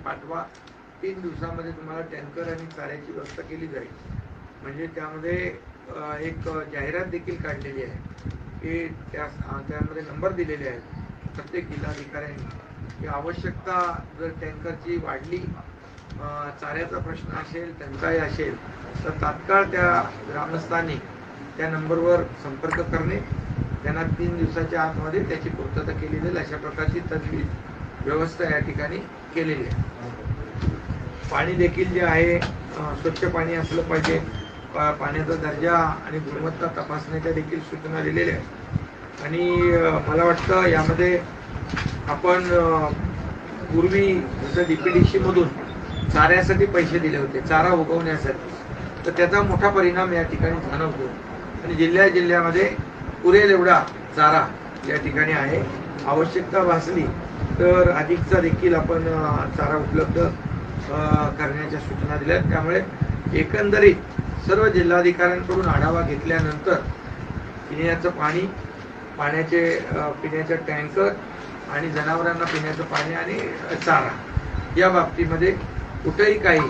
पाठवा, 3 दिवसामध्ये तुम्हाला टँकर आणि चाऱ्याची व्यवस्था केली जाईल. म्हणजे त्यामध्ये एक जाहिरात देखील काढलेली आहे की त्यामध्ये नंबर दिलेले आहेत प्रत्येक जिल्हाधिकाऱ्यांनी की आवश्यकता जर टँकरची वाढली, चाऱ्याचा प्रश्न असेल, टंचाई असेल, तर तात्काळ त्या ग्रामस्थांनी त्या नंबरवर संपर्क करणे, त्यांना 3 दिवसाच्या आतमध्ये त्याची पूर्तता केली जाईल अशा प्रकारची तजवीज व्यवस्था या ठिकाणी केलेली आहे. पाणी देखील जे आहे स्वच्छ पाणी असलं पाहिजे. पाण्याचा दर्जा आणि गुणवत्ता तपासण्याच्या देखील सूचना दिलेल्या आहेत. आणि मला वाटतं यामध्ये आपण पूर्वी जसं DPDC मधून चाऱ्यासाठी पैसे दिले होते, चारा उगवण्यासाठी, तर त्याचा मोठा परिणाम या ठिकाणी जाणवतो. आणि जिल्ह्यामध्ये पुरेल एवढा चारा या ठिकाणी आहे. आवश्यकता भासली तर अधिकचा देखील आपण चारा उपलब्ध करण्याच्या सूचना दिल्या. त्यामुळे एकंदरीत सर्व जिल्हाधिकाऱ्यांकडून आढावा घेतल्यानंतर पिण्याचं पाणी, पिण्याचे टँकर आणि जनावरांना पिण्याचं पाणी आणि चारा या बाबतीमध्ये कुठेही काही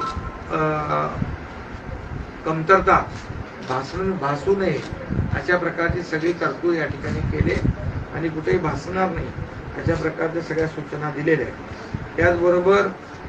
कमतरता भासू नये अशा प्रकारची सगळी तरतूद या ठिकाणी केले आणि कुठेही भासणार नाही अशा प्रकारच्या सगळ्या सूचना दिलेल्या आहेत. त्याचबरोबर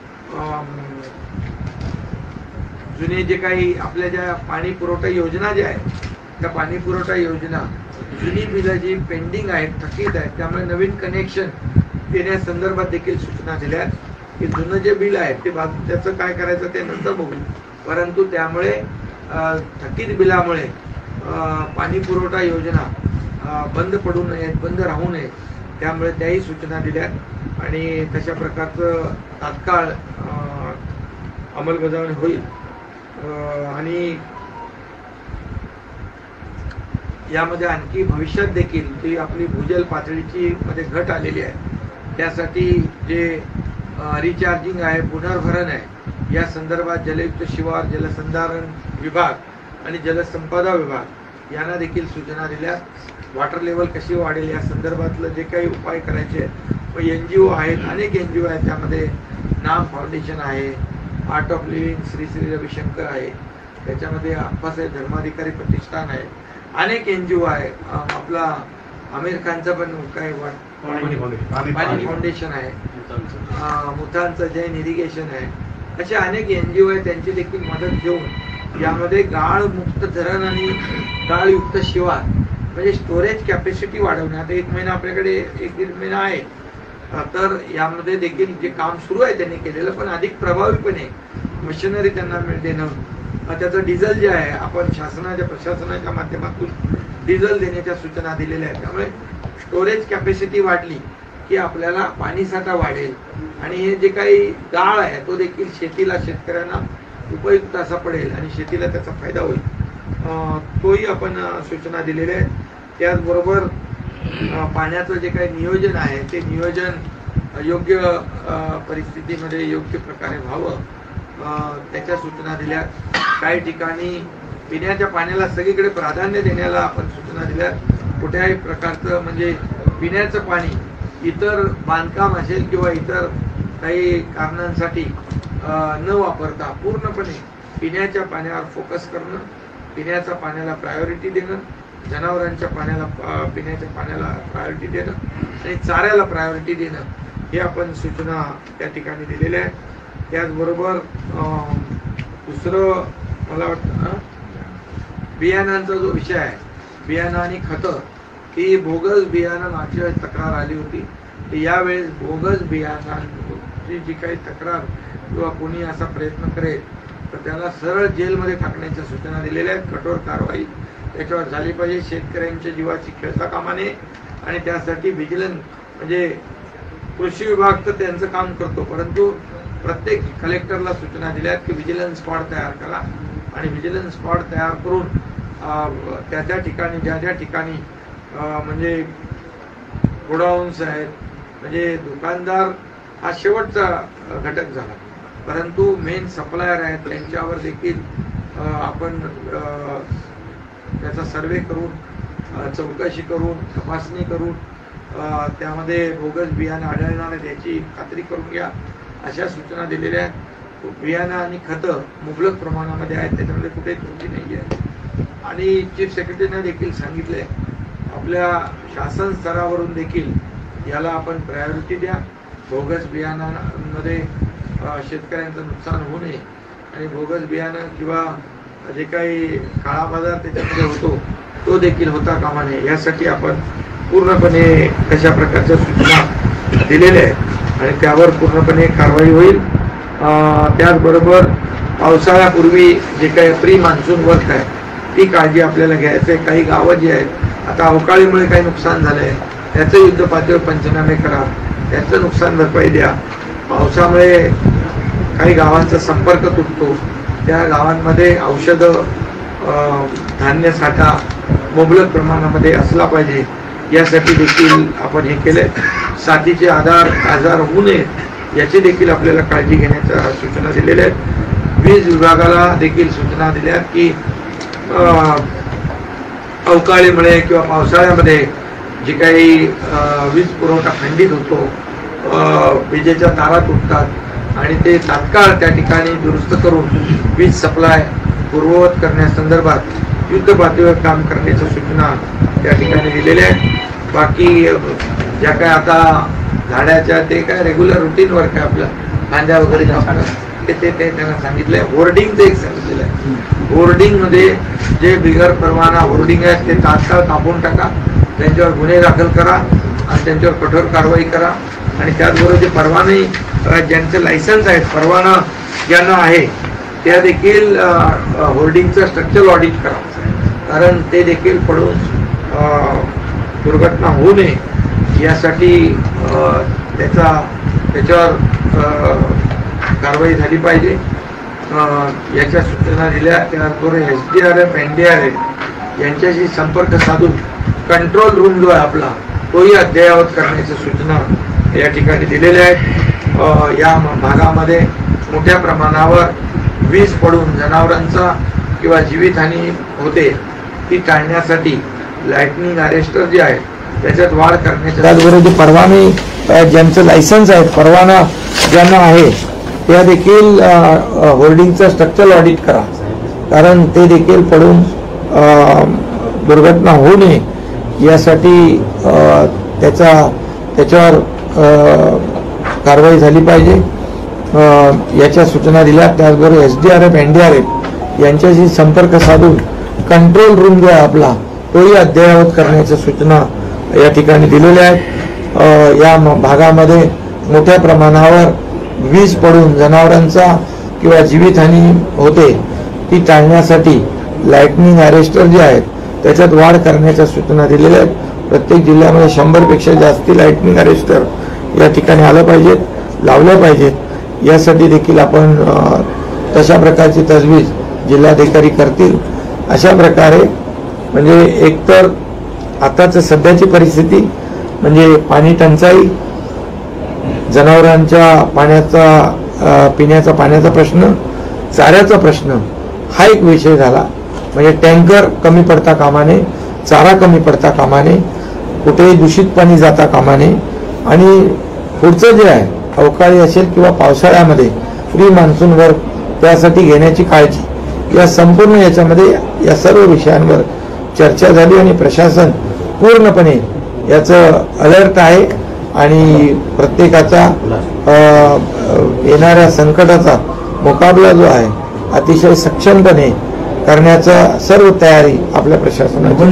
जुने जे काही आपल्या ज्या पाणी पुरवठा योजना ज्या आहेत, त्या पाणी पुरवठा योजना जुनी बिलं जी पेंडिंग आहेत, थकीत आहेत, त्यामुळे नवीन कनेक्शन देण्यासंदर्भात देखील सूचना दिल्या की जुनं जे बिल आहे ते त्याचं काय करायचं ते नंतर बघू, परंतु त्यामुळे थकीत बिलामुळे पाणी पुरवठा योजना बंद पडू नयेत, बंद राहू नये, त्यामुळे त्याही सूचना दिल्यात आणि तशा प्रकारचं तात्काळ अंमलबजावणी होईल. आणि यामध्ये आणखी भविष्यात देखील जी आपली भूजल पातळीची मध्ये घट आलेली आहे, त्यासाठी जे रिचार्जिंग आहे, पुनर्भरण आहे, या संदर्भात जलयुक्त शिवार, जलसंधारण विभाग आणि जलसंपदा विभाग यांना देखील सूचना दिल्या. वॉटर लेवल कशी वाढेल या संदर्भातलं जे काही उपाय करायचे आहेत. मग NGO आहेत, अनेक NGO आहेत, त्यामध्ये नाम फाउंडेशन आहे, art of living Shri Shri Ravishankar आहे, त्याच्यामध्ये अप्पासाहेब धर्माधिकारी प्रतिष्ठान आहे, अनेक NGO आहे. आपला आमिर खानचं पण काय पाणी फाउंडेशन आहे, मुथांचं जैन इरिगेशन आहे, असे अनेक NGO आहेत. त्यांची देखील मदत घेऊन यामध्ये गाळमुक्त धरण आणि गाळयुक्त शिवार म्हणजे स्टोरेज कॅपॅसिटी वाढवण्यात 1 महिना आपल्याकडे 1-1.5 महिना आहे, तर यामध्ये देखील जे काम सुरू आहे त्यांनी केलेलं, पण अधिक प्रभावीपणे मशिनरी त्यांना देणं, त्याचं डिझेल जे आहे आपण प्रशासनाच्या माध्यमातून डिझेल देण्याच्या सूचना दिलेल्या आहेत. त्यामुळे स्टोरेज कॅपॅसिटी वाढली की आपल्याला पाणी साठा वाढेल आणि हे जे काही गाळ आहे तो देखील शेतकऱ्यांना उपयुक्त असा पडेल आणि शेतीला त्याचा फायदा होईल, तोही आपण सूचना दिलेल्या आहेत. त्याचबरोबर पाण्याचं जे काही नियोजन आहे ते नियोजन योग्य परिस्थितीमध्ये योग्य प्रकारे व्हावं, त्याच्या सूचना दिल्या. काही ठिकाणी पिण्याच्या पाण्याला सगळीकडे प्राधान्य देण्याला आपण सूचना दिल्या. कुठल्याही प्रकारचं म्हणजे पिण्याचं पाणी इतर बांधकाम असेल किंवा इतर काही कारणांसाठी न वापरता पूर्णपणे पिण्याच्या पाण्यावर फोकस करणं, पिण्याच्या पाण्याला प्रायोरिटी देणं, जनावरांच्या पिण्याच्या पाण्याला प्रायोरिटी देणं आणि चाऱ्याला प्रायोरिटी देणं, हे आपण सूचना त्या ठिकाणी दिलेल्या आहेत. त्याचबरोबर दुसरं मला वाटतं बियाणांचा जो विषय आहे, बियाणं आणि खतं, ही बोगस बियाणं मागच्या वेळेस तक्रार आली होती. यावेळेस बोगस बियाणांची जी काही तक्रार किंवा कोणी असा प्रयत्न करेल तर त्याला सरळ जेलमध्ये टाकण्याच्या सूचना दिलेल्या आहेत. कठोर कारवाई त्याच्यावर झाली पाहिजे. शेतकऱ्यांच्या जीवाची खेळता कामा नये आणि त्यासाठी व्हिजिलन्स म्हणजे कृषी विभाग तर त्यांचं काम करतो, परंतु प्रत्येक कलेक्टरला सूचना दिल्या आहेत की व्हिजिलन्स स्क्वॉड तयार करा आणि व्हिजिलन्स स्क्वॉड तयार करून त्या ठिकाणी ज्या ठिकाणी म्हणजे गोडाऊन्स आहेत, म्हणजे दुकानदार हा शेवटचा घटक झाला, परंतु मेन सप्लायर आहेत त्यांच्यावर देखील आपण त्याचा सर्वे करून चौकशी करून तपासणी करून त्यामध्ये बोगस बियाणं आढळणार आहे त्याची खात्री करून घ्या अशा सूचना दिलेल्या आहेत. बियाणं आणि खतं मुबलक प्रमाणामध्ये आहेत, त्याच्यामध्ये कुठेही त्रुटी नाही आहे. आणि चीफ सेक्रेटरीने देखील सांगितले आपल्या शासन स्तरावरून देखील याला आपण प्रायोरिटी द्या. बोगस बियाणांमध्ये शेतकऱ्यांचं नुकसान होऊ नये आणि बोगस बियाणं किंवा जे काही काळा बाजार त्याच्यामध्ये होतो तो देखील होता कामा नये, यासाठी आपण पूर्णपणे कशा प्रकारच्या सूचना दिलेल्या आहेत आणि त्यावर पूर्णपणे कारवाई होईल. त्याचबरोबर पावसाळ्यापूर्वी जे काही प्री मान्सून वर्क आहे ती काळजी आपल्याला घ्यायचं आहे. काही गावं जी आहेत आता अवकाळीमुळे काही नुकसान झालं आहे त्याचं युद्ध पातळीवर पंचनामे करा, त्याचं नुकसान भरपाई द्या. पावसामुळे काही गावांचा संपर्क तुटतो, त्या गावांमध्ये औषधं धान्य साठा मुबलक प्रमाणामध्ये असला पाहिजे, यासाठी देखील आपण हे केले. साथीचे आजार होऊ नयेत याची देखील आपल्याला काळजी घेण्याच्या सूचना दिलेल्या आहेत. वीज विभागाला देखील सूचना दिल्या आहेत की अवकाळीमुळे किंवा पावसाळ्यामध्ये जे काही वीज पुरवठा खंडित होतो, विजेच्या तारा तुटतात आणि ते तात्काळ त्या ठिकाणी दुरुस्त करून वीज सप्लाय पूर्ववत करण्यासंदर्भात युद्ध पातळीवर काम करण्याच्या सूचना त्या ठिकाणी दिलेल्या आहेत. बाकी ज्या काय आता झाडाच्या ते काय रेग्युलर रुटीन वर्क आहे आपलं कांद्या वगैरे ते त्यांना सांगितलंय. होर्डिंगचं एक सांगितलेलं आहे. होर्डिंगमध्ये जे बिगर परवाना होर्डिंग आहेत ते तात्काळ कापून टाका, त्यांच्यावर गुन्हे दाखल करा आणि त्यांच्यावर कठोर कारवाई करा. आणि त्याचबरोबर जे परवाने ज्यांचे लायसन्स आहेत, परवाना ज्यांना आहे त्या देखील होर्डिंगचं स्ट्रक्चरल ऑडिट करा, कारण ते देखील पडून दुर्घटना होऊ नये यासाठी त्याच्यावर कारवाई झाली पाहिजे याच्या सूचना दिल्या. त्याचबरोबर SDRF NDRF यांच्याशी संपर्क साधून कंट्रोल रूम जो आहे आपला तोही अद्ययावत करण्याच्या सूचना या ठिकाणी दिलेल्या आहेत. या भागामध्ये मोठ्या प्रमाणावर वीज पडून जनावरांचा किंवा जीवितहानी होते ती टाळण्यासाठी लाइटनिंग अरेस्टर जे आहे त्याच्यात वाढ करण्याच्या, त्याचबरोबर जे परवाने ज्यांचं लायसन्स आहे, परवाना ज्यांना आहे त्या देखील होर्डिंगचं स्ट्रक्चरल ऑडिट करा, कारण ते देखील पडून दुर्घटना होऊ नये यासाठी त्याच्यावर कारवाई झाली पाहिजे याच्या सूचना दिल्या. त्याचबरोबर SDRF NDRF यांच्याशी संपर्क साधून कंट्रोल रूम जो आहे आपला तोही अद्ययावत करण्याच्या सूचना या ठिकाणी दिलेल्या आहेत. या भागामध्ये मोठ्या प्रमाणावर वीज पडून जनावरांचा किंवा जीवितहानी होते ती टाळण्यासाठी लाइटनिंग अरेस्टर जे आहेत त्याच्यात वाढ करण्याच्या सूचना दिलेल्या आहेत. प्रत्येक जिल्ह्यामध्ये 100पेक्षा जास्ती लाइटनिंग अरेस्टर या ठिकाणी आलं पाहिजेत, लावलं पाहिजेत. यासाठी देखील आपण तशा प्रकारची तजवीज जिल्हाधिकारी करतील. अशा प्रकारे म्हणजे एकतर आताच सध्याची परिस्थिती म्हणजे पाणी टंचाई, जनावरांच्या पिण्याचा पाण्याचा प्रश्न, चाऱ्याचा प्रश्न हा एक विषय झाला. म्हणजे टँकर कमी पडता कामा नये, चारा कमी पडता कामा नये, कुठेही दूषित पाणी जाता कामा नये. आणि पुढचं जे आहे अवकाळी असेल किंवा पावसाळ्यामध्ये प्री मान्सून वर्क त्यासाठी घेण्याची काळजी, या संपूर्ण याच्यामध्ये या सर्व विषयांवर चर्चा झाली आणि प्रशासन पूर्णपणे याचं अलर्ट आहे आणि प्रत्येकाचा येणाऱ्या संकटाचा मुकाबला जो आहे अतिशय सक्षमपणे करण्याचा सर्व तयारी आपल्या प्रशासनाची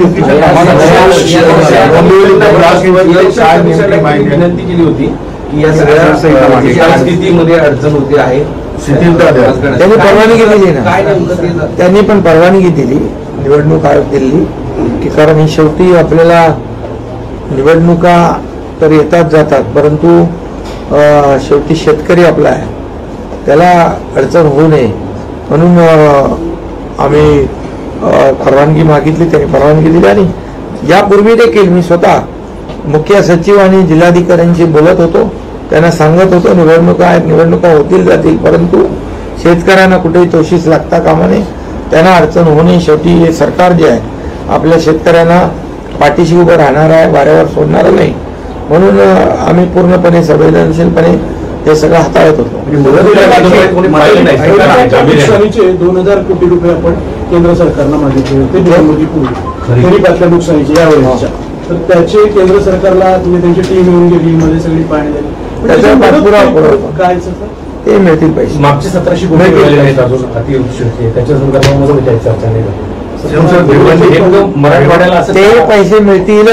विनंती केली होती की या सगळ्या स्थितीमध्ये अडचण होते आहे, त्यांनी परवानगी दिली ना, त्यांनी पण परवानगी दिली निवडणूक आयोग दिली की कारण ही शेवटी आपल्याला निवडणुका तर येतात जातात, परंतु शेवटी शेतकरी आपला आहे, त्याला अडचण होऊ नये म्हणून आम्ही परवानगी मागितली, त्यांनी परवानगी दिली. आणि यापूर्वी देखील मी स्वतः मुख्य सचिव आणि जिल्हाधिकाऱ्यांशी बोलत होतो, त्यांना सांगत होतो निवडणुका आहेत, निवडणुका होतील जातील, परंतु शेतकऱ्यांना कुठेही तोशीस लागता कामा नये, त्यांना अडचण होऊ नये. शेवटी हे सरकार जे आहे आपल्या शेतकऱ्यांना पाठीशी उभं राहणार आहे, वाऱ्यावर सोडणार नाही. म्हणून आम्ही पूर्णपणे संवेदनशीलपणे हे सगळं हाताळत होतो. नुकसानीचे 2000 कोटी रुपये आपण केंद्र सरकारला मागितले होते निवडणुकीपूर्वी खरीपातल्या नुकसानीचे यावेळेच्या, तर त्याचे केंद्र सरकारला तुम्ही त्यांची टीम येऊन गेली मध्ये सगळी पाहणी झाली, त्याचा पाठपुरावा काय ते मिळतील पैसे. मागचे 1700 कोटी मिळालेले आहेत अजून अतिवृष्टी, त्याच्या संदर्भामध्ये काही चर्चा नाही झाली. मराठवाड्याला असं ते पैसे मिळतील.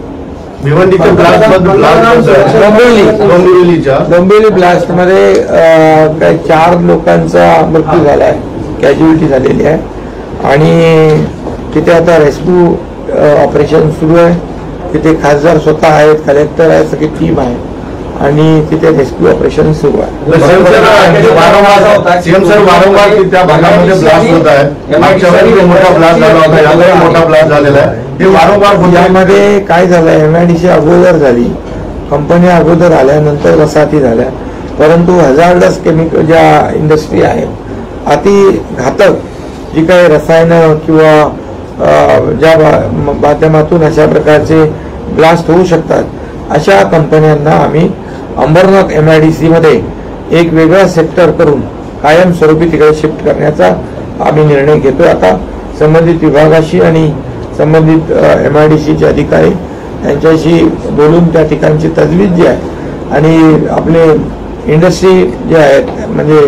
डोंबिवली ब्लास्ट मध्ये काही 4 लोकांचा मृत्यू झाला आहे, कॅज्युअलिटी झालेली आहे आणि तिथे आता रेस्क्यू ऑपरेशन सुरू आहे. तिथे खासदार स्वतः आहेत, कलेक्टर आहे, सगळी टीम आहे आणि तिथे रेस्क्यू ऑपरेशन सुरू आहे. सीएम सर वारंवार त्या भागामध्ये ब्लास्ट होत आहे, मागच्या वेळी मोठा ब्लास्ट झाला होता, यावेळी मोठा ब्लास्ट झालेला आहे. हे वारंवार यामध्ये काय झालं, MIDC अगोदर झाली, कंपन्या अगोदर आल्यानंतर वसाहती झाल्या, परंतु हजार्डस केमिकल ज्या इंडस्ट्री आहेत अति घातक जी काही रसायनं किंवा ज्या माध्यमातून अशा प्रकारचे ब्लास्ट होऊ शकतात, अशा कंपन्यांना आम्ही अंबरनाथ MIDC मध्ये एक वेगळा सेक्टर करून कायमस्वरूपी तिकडे शिफ्ट करण्याचा आम्ही निर्णय घेतो. आता संबंधित विभागाशी आणि संबंधित MIDCचे अधिकारी यांच्याशी बोलून त्या ठिकाणची तजवीज जी आहे आणि आपले इंडस्ट्री जे आहेत म्हणजे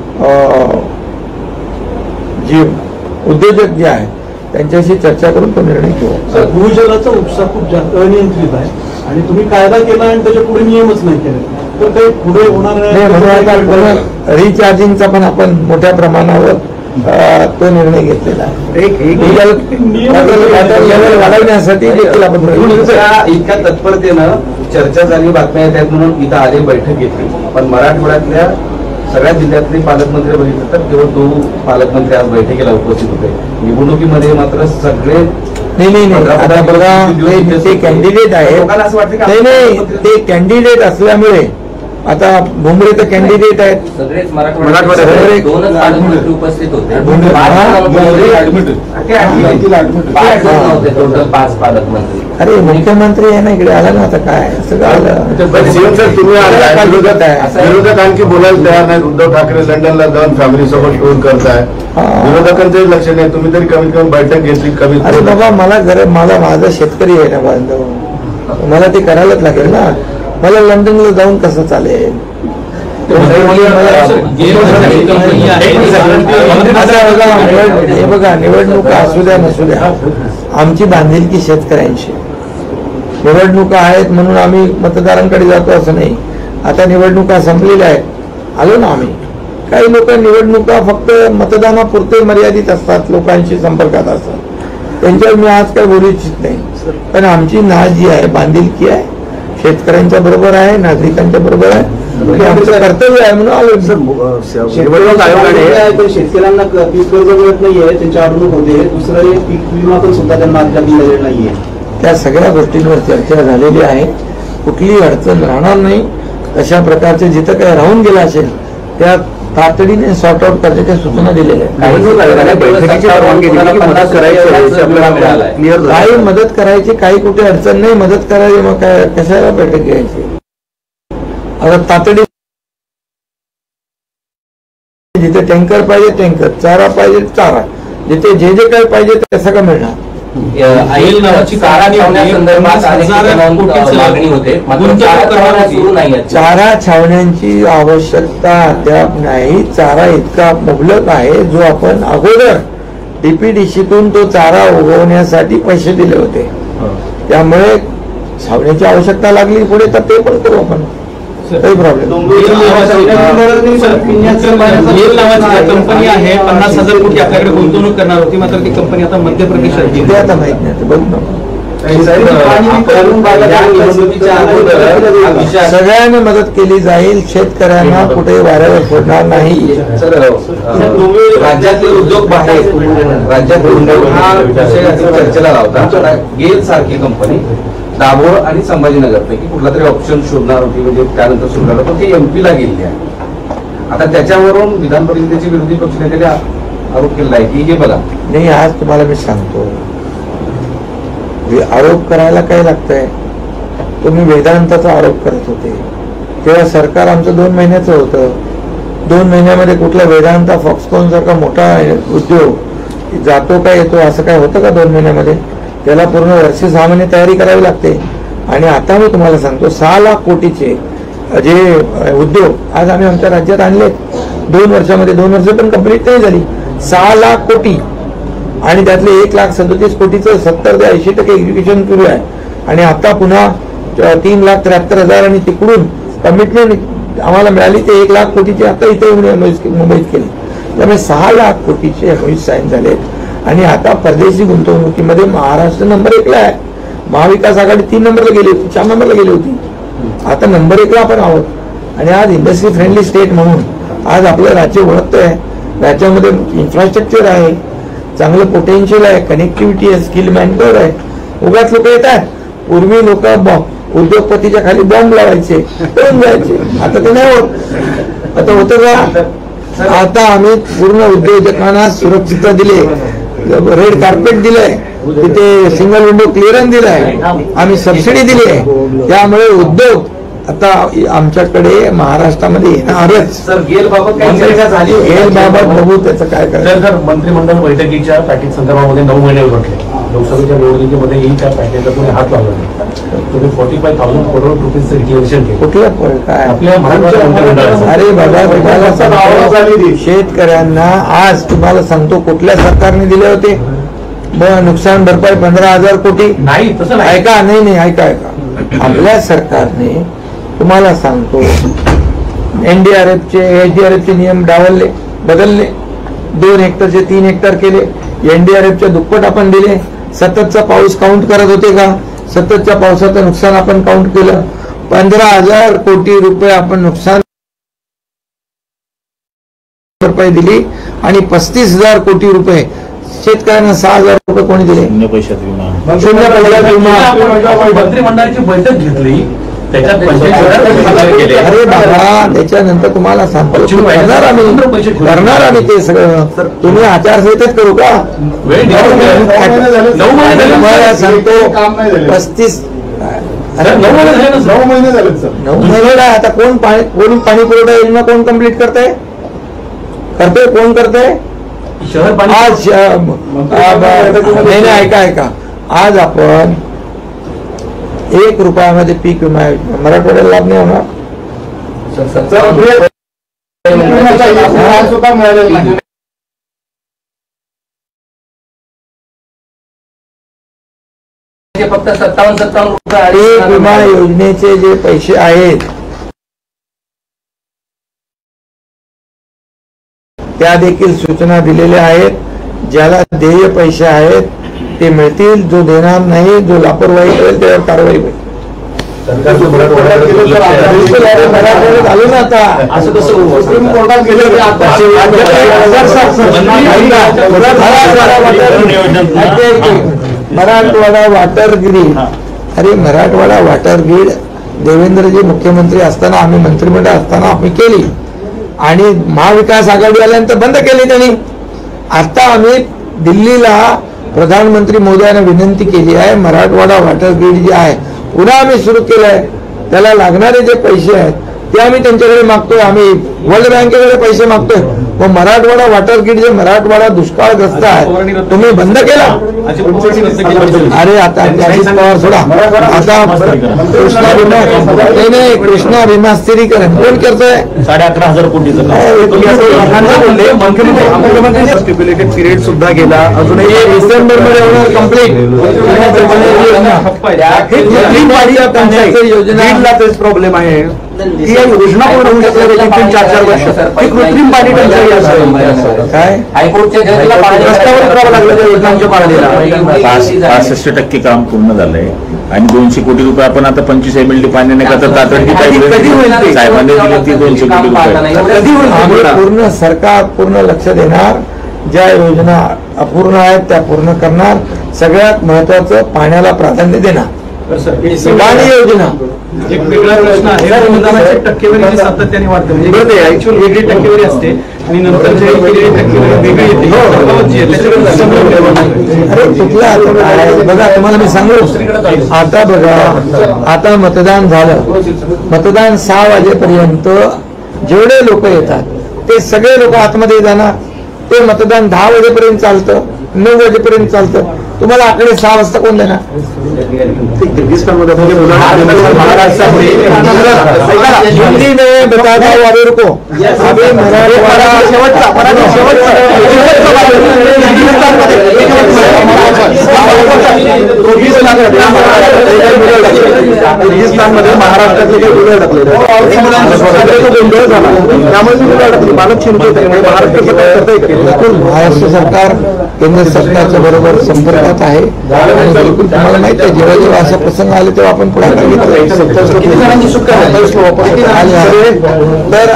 जी उद्योजक जे आहेत त्यांच्याशी चर्चा करून तो निर्णय घेऊ. भूजलाचा उपसा खूप जास्त अनियंत्रित आहे आणि तुम्ही कायदा केला आणि त्याच्या पुढे नियमच नाही केले, तर काही पुढे होणार नाही. म्हणून आता रिचार्जिंगचा पण आपण मोठ्या प्रमाणावर तो निर्णय घेतलेला आहे. लेवल वाढवण्यासाठी देखील आपण इतक्या तत्परतेनं चर्चा झाली, बातम्या येत आहेत म्हणून इथं आले, बैठक घेतली, पण मराठवाड्यातल्या सगळ्या जिल्ह्यातले पालकमंत्री बघितलं तर केवळ 2 पालकमंत्री आज बैठकीला उपस्थित होते. निवडणुकीमध्ये मात्र सगळे नाही आता बघा ते कॅन्डिडेट आहे. लोकांना असं वाटतं की नाही ते कॅन्डिडेट असल्यामुळे आता भुमरे तर कॅन्डिडेट आहेत, सगळेच मराठवाड्यात 2च पालकमंत्री उपस्थित होते. 5 पालकमंत्री. अरे मुख्यमंत्री आहे ना इकडे आला ना, आता काय सगळं आलं. सीएम सर तुम्ही विरोधक आणखी बोलायला तयार नाही. उद्धव ठाकरे लंडनला जाऊन फॅमिली सोबत टूर करताय, विरोधकांचंही लक्ष नाही. तुम्ही तरी कमीत कमी बैठक घेतली. कमीत अरे बाबा मला माझा शेतकरी आहे ना बांधव, मला ते करायलाच लागेल ना. मला लंडनला जाऊन कसं चालेल. हे बघा निवडणुका असू द्या नसू द्या, आमची बांधिलकी शेतकऱ्यांशी. निवडणुका आहेत म्हणून आम्ही मतदारांकडे जातो असं नाही. आता निवडणुका संपलेल्या आहेत, आलो ना आम्ही. काही लोक निवडणुका फक्त मतदानापुरते मर्यादित असतात, लोकांशी संपर्कात असतात, त्यांच्यावर मी आज काय बोलू इच्छित नाही. पण आमची नाळ जी आहे, बांधिलकी आहे, शेतकऱ्यांच्या बरोबर आहे, नागरिकांच्या बरोबर आहे, आमचं कर्तव्य आहे म्हणून आलो. निवडणूक आयोगाने शेतकऱ्यांना पीक कर्ज मिळत नाहीये, त्यांच्या अडवणूक होते. दुसरं पीक विमा पण सुद्धा त्यांना दिलेला नाहीये. त्या सगळ्या गोष्टींवर चर्चा झालेली आहे. कुठलीही अडचण राहणार नाही. अशा प्रकारचे जिथं काही राहून गेलं असेल त्या तातडीने सॉर्ट आउट करण्याच्या सूचना दिलेल्या आहेत. काही मदत करायची, काही कुठे अडचण नाही, मदत करायची, मग काय कशाला बैठक घ्यायची. आता तातडी जिथे टँकर पाहिजे टँकर, चारा पाहिजे चारा, जिथे जे जे काही पाहिजे ते सगळं मिळणार. चारा छावण्यांची आवश्यकता अद्याप नाही. चारा इतका मुबलक आहे जो आपण अगोदर DPDCतून तो चारा उगवण्यासाठी पैसे दिले होते. त्यामुळे छावण्याची आवश्यकता लागली पुढे तर ते पण करू आपण, काही प्रॉब्लेम. कंपनी आहे 50,000 कोटी आपल्याकडे गुंतवणूक करणार होती, मात्र ती कंपनी आता मध्य प्रदेशात ते आता माहित नाही, बघ ना. सगळ्यांनी मदत केली जाईल. शेतकऱ्यांना कुठे वाऱ्यावर फोडणार नाही. राज्यातले उद्योग बाहेर, राज्यातले उद्योग हा विषय चर्चेला लावता. गेल सारखी कंपनी दाभोळ आणि संभाजीनगर पैकी कुठला तरी ऑप्शन शोधणार होती, म्हणजे त्यानंतर सुरू झालं, पण ते MP ला गेलेली आहे. आता त्याच्यावरून विधान परिषदेचे विरोधी पक्षनेत्याने आरोप केला आहे की हे बघा. नाही, आज तुम्हाला मी सांगतो, आरोप करायला काय लागतंय. तुम्ही वेदांताचा आरोप करत होते, तेव्हा सरकार आमचं 2 महिन्याचं होतं. 2 महिन्यामध्ये कुठला वेदांता फॉक्सकॉन सारखा मोठा उद्योग जातो का येतो असं काय होतं का 2 महिन्यामध्ये? त्याला पूर्ण वर्ष 6 महिने तयारी करावी लागते. आणि आता मी तुम्हाला सांगतो 6 लाख कोटीचे जे उद्योग आज आम्ही आमच्या राज्यात आणले 2 वर्षामध्ये. 2 वर्ष पण कंप्लीट नाही झाली. 6 लाख कोटी आणि त्यातले 1,37,00,000 कोटीचं 70 ते 80% एक्झिक्युशन सुरू आहे. आणि आता पुन्हा 3,73,000 आणि तिकडून कमिटमेंट आम्हाला मिळाली ते 1 लाख कोटीची आता इथे मुंबईत केली. त्यामुळे 6 लाख कोटीचे MOU साईन झालेत. आणि आता परदेशी गुंतवणुकीमध्ये महाराष्ट्र नंबर 1ला आहे. महाविकास आघाडी 3 नंबरला गेली होती, 4 नंबरला गेली होती. आता नंबर 1ला आपण आहोत. आणि आज इंडस्ट्री फ्रेंडली स्टेट म्हणून आज आपलं राज्य ओळखतंय. राज्यामध्ये इन्फ्रास्ट्रक्चर आहे, चांगलं पोटेन्शियल आहे, कनेक्टिव्हिटी आहे, स्किल मॅनपॉवर आहे. उगाच लोक येतात. पूर्वी लोक उद्योगपतीच्या खाली बॉम्ब लावायचे, पळून जायचे. आता ते नाही होत. आता होतं का? आता आम्ही पूर्ण उद्योजकांना सुरक्षितता दिली, रेड कार्पेट दिलंय, तिथे सिंगल विंडो क्लिअरन्स दिलाय, आम्ही सबसिडी दिली आहे. त्यामुळे उद्योग आता आमच्याकडे महाराष्ट्रामध्ये येणारच. सर गेल बाबत काही चर्चा झाली? गेल बाबत बघू त्याचं काय करायचं. तर मंत्रिमंडळ बैठकीच्या पॅकेज संदर्भामध्ये 9 महिने उलटले. लोकसभेच्या निवडणुकीमध्येही त्या पॅकेजला कोणी हात लावला नाही. तुम्ही 45,000 करोड रुपीजचं डिक्लेरेशन केलं. कुठलं काय आपल्या महाराष्ट्र मंत्रिमंडळाचं. अरे बाबा तुम्हाला सांगतो, शेतकऱ्यांना आज तुम्हाला सांगतो कुठल्या सरकारने दिले होते नुकसान भरपाई 15,000 कोटी? नाही तसं नाही. ऐका, नाही ऐका. आपल्या सरकारने तुम्हाला सांगतो NDRFचे SDRFचे नियम डावलले, बदलले. 2 हेक्टरचे 3 हेक्टर केले. NDRFच्या दुप्पट आपण दिले. सततचा पाऊस काउंट करत होते का? सततच्या पावसाचं नुकसान आपण काउंट केलं. 15,000 कोटी रुपये आपण नुकसान भरपाई दिली. आणि 35,000 कोटी रुपये शेतकऱ्यांना 6,000 रुपये कोणी दिले? शून्य पैशात विमा. मंत्रिमंडळाची बैठक घेतली, त्याच्यात अरे बाबा त्याच्यानंतर तुम्हाला सांगतो करणार आम्ही ते सगळं. तुम्ही आचारसंहितेत करू का? सांगतो 35 9 महिने झाले सर. 9 महिने आता कोण पाणी पुरवठा योजना कोण कम्प्लीट करते? कोण करते? आज नाही ऐका. आज आपण 1 रुपयामध्ये पीक विमा मराठवाड्याला लाभ नाही होणार. फक्त 57 रुपये. पीक विमा योजनेचे जे पैसे आहेत त्या देखील सूचना दिलेल्या आहेत. ज्याला देय पैसे आहेत ते मिळतील. जो देणार नाही, जो लापरवाही करेल त्यावर कारवाई होईल. आलो ना आता. असं कसं सुप्रीम कोर्टात गेले मराठवाडा वॉटर ग्रीड. अरे मराठवाडा वॉटर ग्रीड देवेंद्रजी मुख्यमंत्री असताना, आम्ही मंत्रिमंडळ असताना आम्ही केली. आणि महाविकास आघाडी आल्यानंतर बंद केली त्यांनी. आता आम्ही दिल्लीला प्रधानमंत्री मोदयांना विनंती केली आहे, मराठवाडा वॉटर ग्रीड जे आहे पुन्हा आम्ही सुरू केलं आहे. त्याला लागणारे जे पैसे आहेत ते आम्ही त्यांच्याकडे मागतोय. आम्ही वर्ल्ड बँकेकडे पैसे मागतोय. मग मराठवाडा वॉटर ग्रीड जे मराठवाडा दुष्काळग्रस्त आहे तुम्ही बंद केला. अरे आता सोडा. आता कृष्णा भीमा स्थिरीकरण कोण करतोय? 11,500 कोटीचं स्टिप्युलेटेड पिरियड सुद्धा गेला. अजूनही डिसेंबर मध्ये होणार कम्प्लीट. योजना तेच प्रॉब्लेम आहे. ती योजना पूर्ण होऊ शकल्या 4-4 वर्ष. कृत्रिम पाणी टंचाई काय हायकोर्टच्या जजला रस्त्यावर उतरावं लागलं त्या योजनांच्या पाळणीला. 65% काम पूर्ण झालंय आणि 200 कोटी रुपये आपण आता 25 MLD पाणी नाही का तर तातडीची कधी होईल ते? साहेबांनी दिली ती 200 कोटी रुपये. कधी होईल? पूर्ण सरकार पूर्ण लक्ष देणार. ज्या योजना अपूर्ण आहेत त्या पूर्ण करणार. सगळ्यात महत्वाचं पाण्याला प्राधान्य देणार. पाणी योजना एक वेगळा प्रश्न आहे, अनुदानाची टक्केवारी जी सातत्याने वाढते, म्हणजे ऍक्च्युअल वेगळी टक्केवारी असते आणि नंतर जे केलेली टक्केवारी वेगळी येते, अरे कुठला आता बघा, तुम्हाला मी सांगू, आता बघा, आता मतदान झालं, मतदान 6 वाजेपर्यंत जेवढे लोक येतात ते सगळे लोक आतमध्ये जाणार, ते मतदान 10 वाजेपर्यंत चालतं, 9 वाजेपर्यंत चालतं, तुम्हाला आकडे 6 वाजता कोण देणार? हिंदी में बताता हूँ अभी, रुको, अभी मराठवाड़ा किर्गिस्तानमध्ये महाराष्ट्रातले जे गोंधळ टाकले गोंधळ झाला, त्यामुळे महाराष्ट्र सरकार केंद्र सरकारच्या बरोबर संपर्कात आहे आणि बिलकुल तुम्हाला माहिती आहे, जेव्हा जेव्हा असा प्रसंग आले तेव्हा आपण पुढाकार घेतला. तर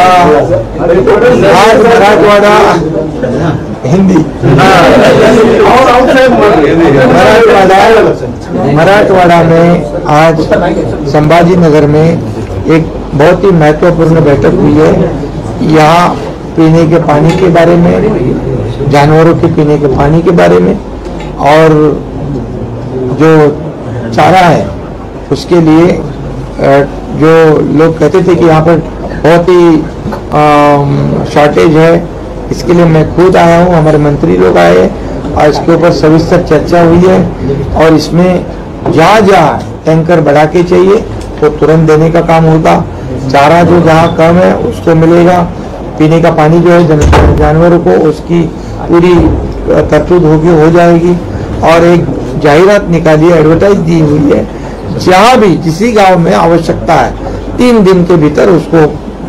आज मराठवाडा हिंदी मराठवाड़ा में आज संभाजी नगर में एक बहुत ही महत्वपूर्ण बैठक हुई है। यहाँ पीने के पानी के बारे में, जानवरों के पीने के पानी के बारे में, और जो चारा है उसके लिए जो लोग कहते थे कि यहाँ पर बहुत ही शॉर्टेज है, इसके लिए मैं खुद आया हूँ, हमारे मंत्री लोग आए हैं और इसके ऊपर सविस्तर चर्चा हुई है और इसमें जहाँ जहाँ टैंकर बढ़ा के चाहिए तो तुरंत देने का काम होगा। चारा जो जहाँ कम है उसको मिलेगा, पीने का पानी जो है जानवरों को उसकी पूरी तरतूद होगी, हो जाएगी। और एक जाहिरात निकाली, एडवर्टाइज दी हुई है, जहाँ भी जिसी गांव में आवश्यकता है 3 दिन के भीतर उसको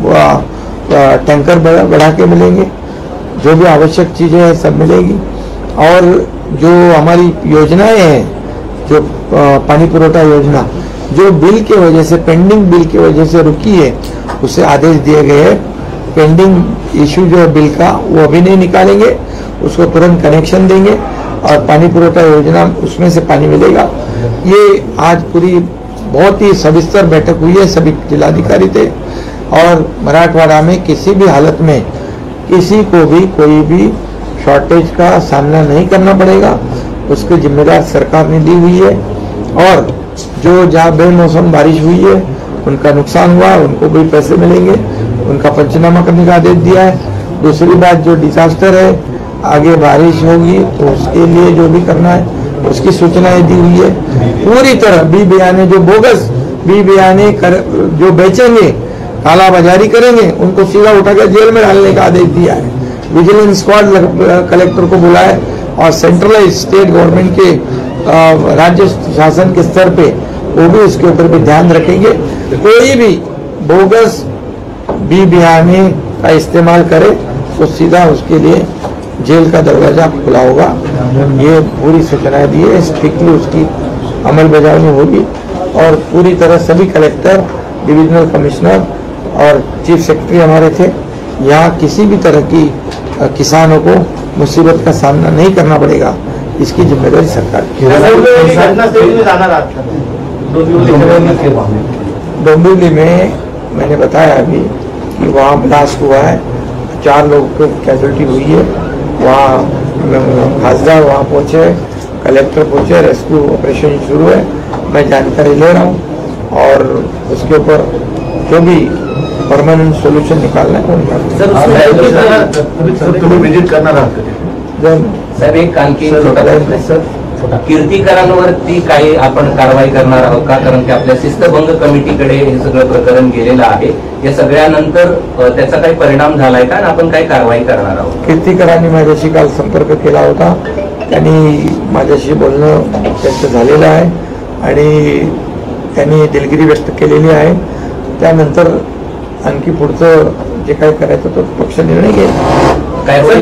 टैंकर बढ़ा के मिलेंगे, जो भी आवश्यक चीजें हैं सब मिलेगी। और जो हमारी योजनाएं हैं, जो पानी पुरवठा योजना जो बिल के वजह से, पेंडिंग बिल की वजह से रुकी है, उसे आदेश दिए गए हैं, पेंडिंग इशू जो है बिल का वो अभी नहीं निकालेंगे, उसको तुरंत कनेक्शन देंगे और पानी पुरवठा योजना उसमें से पानी मिलेगा। ये आज पूरी बहुत ही सविस्तर बैठक हुई है, सभी जिलाधिकारी थे और मराठवाड़ा में किसी भी हालत में किसी को भी कोई भी शॉर्टेज का सामना नहीं करना पड़ेगा, उसकी जिम्मेदार सरकार ने ली हुई है। और जो जहाँ बेमौसम बारिश हुई है, उनका नुकसान हुआ, उनको भी पैसे मिलेंगे, उनका पंचनामा करने का आदेश दिया है। दूसरी बात, जो डिजास्टर है, आगे बारिश होगी तो उसके लिए जो भी करना है उसकी सूचनाएं दी हुई है। पूरी तरह बी बयाने, जो बोगस बी बयाने जो बेचेंगे, काला बाजारी करेंगे, उनको सीधा उठाकर जेल में डालने का आदेश दिया है। विजिलेंस स्क्वाड कलेक्टर को बुलाए और सेंट्रलाइज स्टेट गवर्नमेंट के राज्य शासन के स्तर पे वो भी उसके ऊपर भी ध्यान रखेंगे। कोई भी बोगस बी बयाने का इस्तेमाल करे तो सीधा उसके लिए जेल का दरवाजा खुला होगा। ये पूरी सूचनाएं दी है, स्ट्रिक्टली उसकी अमल बजावनी होगी और पूरी तरह सभी कलेक्टर, डिविजनल कमिश्नर और चीफ सेक्रेटरी हमारे थे। यहाँ किसी भी तरह की किसानों को मुसीबत का सामना नहीं करना पड़ेगा, इसकी जिम्मेदारी सरकार की। डोंबिवली में मैंने बताया अभी कि वहाँ ब्लास्ट हुआ है, 4 लोगों को कैजुअल्टी हुई है। वहाँ खासदार वहाँ पहुँचे, कलेक्टर पहुँचे, रेस्क्यू ऑपरेशन शुरू है। मैं जानकारी ले रहा हूँ और उसके ऊपर जो भी परमानेंट सोल्यूशन निकालना है वो सर तुम्ही विजिट करणार आहात साहेब, एक आणखी छोटा प्रश्न आहे सर, कीर्तिकरांवरती काही आपण कारवाई करणार आहोत का? कारण की आपल्या शिस्तभंग कमिटीकडे हे सगळं प्रकरण गेलेलं आहे, या सगळ्यानंतर त्याचा काही परिणाम झालाय का आणि आपण काही कारवाई करणार आहोत? कीर्तिकरांनी माझ्याशी काल संपर्क केला होता, त्यांनी माझ्याशी बोलणं त्यांचं झालेलं आहे आणि त्यांनी दिलगिरी व्यक्त केलेली आहे। त्यानंतर आणखी पुढचं जे काही करायचं तो पक्ष निर्णय घेईल।